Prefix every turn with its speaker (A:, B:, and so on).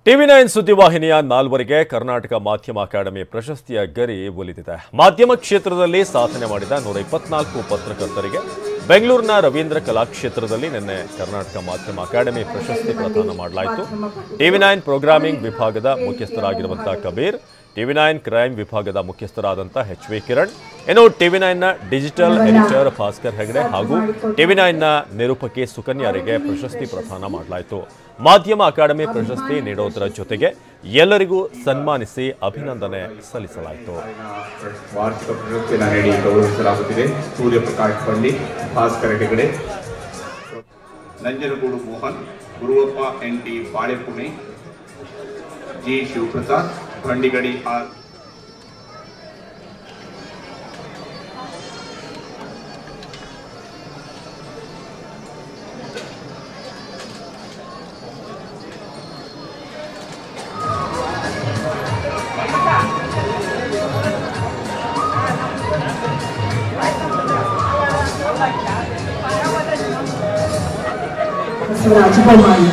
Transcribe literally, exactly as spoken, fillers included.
A: TV nine ಸುದ್ದಿವಾಹಿನಿಯ ನಾಲ್ವರಿಗೆ ಕರ್ನಾಟಕ ಮಾಧ್ಯಮ ಅಕಾಡೆಮಿ ಪ್ರಶಸ್ತಿಯ ಗರಿ ಒಲಿದಿದೆ. ಮಾಧ್ಯಮ ಕ್ಷೇತ್ರದಲ್ಲಿ ಸಾಧನೆ ಮಾಡಿದ ನೂರ ಇಪ್ಪತ್ನಾಲ್ಕು ಪತ್ರಕರ್ತರಿಗೆ ಬೆಂಗಳೂರಿನ ರವೀಂದ್ರ ಕಲಾಕ್ಷೇತ್ರದಲ್ಲಿ ನಿನ್ನೆ ಕರ್ನಾಟಕ ಮಾಧ್ಯಮ ಅಕಾಡೆಮಿ ಪ್ರಶಸ್ತಿ ಪ್ರದಾನ ಮಾಡಲಾಯಿತು. ಟಿವಿ ನೈನ್ ಪ್ರೋಗ್ರಾಮಿಂಗ್ ವಿಭಾಗದ ಮುಖ್ಯಸ್ಥರಾಗಿರುವಂತಹ ಕಬೀರ್, ಟಿವಿ ನೈನ್ ಕ್ರೈಮ್ ವಿಭಾಗದ ಮುಖ್ಯಸ್ಥರಾದಂತಹ ಎಚ್ ವಿ ಕಿರಣ್, ಇನ್ನು ಟಿವಿ ನೈನ್ನ ಡಿಜಿಟಲ್ ಎಡಿಟರ್ ಭಾಸ್ಕರ್ ಹೆಗಡೆ ಹಾಗೂ ಟಿವಿ ನೈನ್ನ ನಿರೂಪಕಿ ಸುಕನ್ಯಾರಿಗೆ ಪ್ರಶಸ್ತಿ ಪ್ರದಾನ ಮಾಡಲಾಯಿತು. ಮಾಧ್ಯಮ ಅಕಾಡೆಮಿ ಪ್ರಶಸ್ತಿ ನೀಡೋದರ ಜೊತೆಗೆ ಎಲ್ಲರಿಗೂ ಸನ್ಮಾನಿಸಿ ಅಭಿನಂದನೆ ಸಲ್ಲಿಸಲಾಯಿತು.
B: ವಾರ್ಷಿಕ ಪ್ರಶಸ್ತಿಯನ್ನು ನೀಡಿ ಗೌರವಿಸಲಾಗುತ್ತಿದೆ. Suryaprakash Palli, Bhaskar Hegde, Nanjangud Mohan, Guruvappa N T Balepune, G Shivaprasad, Bandigadi R
C: Bommai.